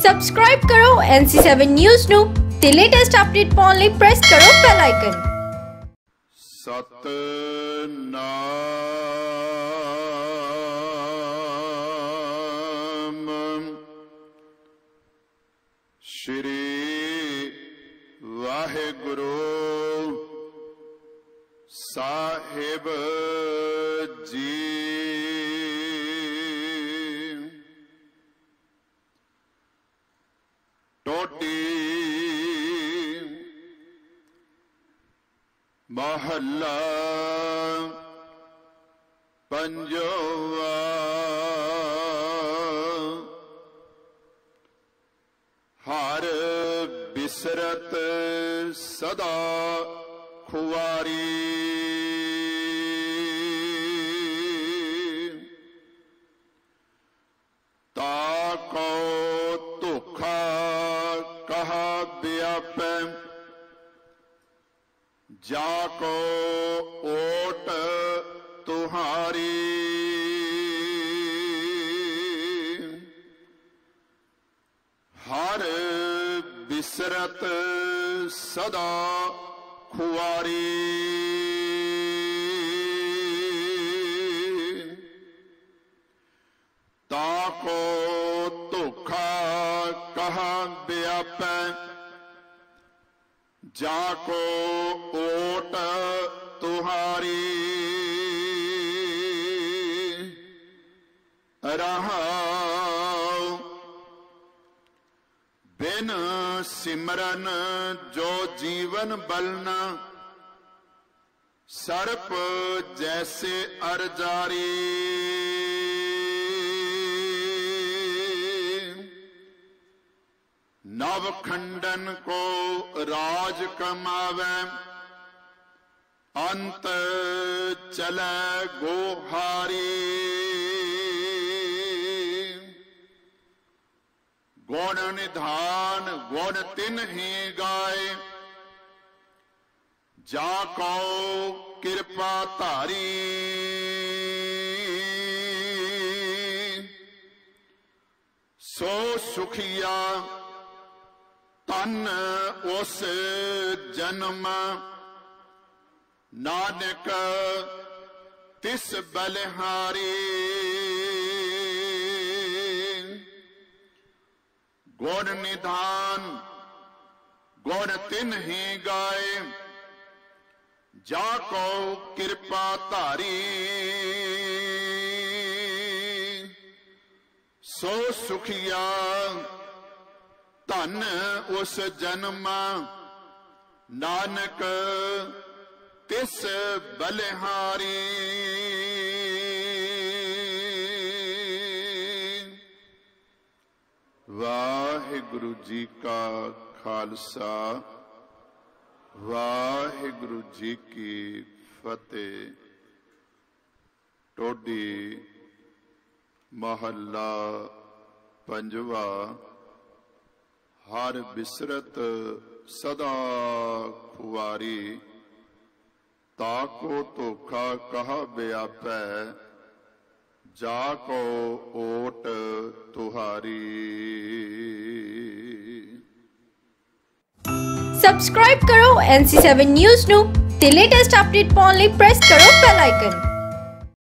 Subscribe ਕਰੋ NC7 news ਨੂੰ ਤੇ ਲੇਟੈਸਟ ਅਪਡੇਟ ਪਾਉਣ ਲਈ ਪ੍ਰੈਸ ਕਰੋ ਬੈਲ ਆਈਕਨ। ਸਤਨਾਮ ਸ਼੍ਰੀ ਵਾਹਿਗੁਰੂ ਸਾਹਿਬ ਜੀ। टोटी महला पंजवा हर बिसरत सदा खुवारी ताको धोखा कहा व्यापै जाको ओट तुहारी हर बिसरत सदा खुआरी ताको धोखा कहा व्यापै जाको ओट तुहारी रहाओ बिन सिमरन जो जीवन बलना सर्प जैसे अरजारी नव खंडन को राज कमावे अंत चले गोहारी गुण निधान गुण तिन ही गाए जाको कृपा धारी सो सुखिया तन उस जन्म नानक तिस बलिहारी गुण निधान गुण तिन ही गाए जाको कृपा धारी सो सुखिया धन उस जन्म नानक तिस बलिहारी वाहिगुरु जी का खालसा वाहिगुरु जी की फतेह। टोडी महला पंजवा हर बिसरत सदा खुआरी ताको धोखा कहा व्यापै जाको ओट तुहारी। ਸਬਸਕ੍ਰਾਈਬ ਕਰੋ NC7 ਨਿਊਜ਼ ਨੂੰ ਤੇ ਲੇਟੈਸਟ ਅਪਡੇਟ ਪਾਉਣ ਲਈ ਪ੍ਰੈਸ ਕਰੋ ਬੈਲ ਆਈਕਨ।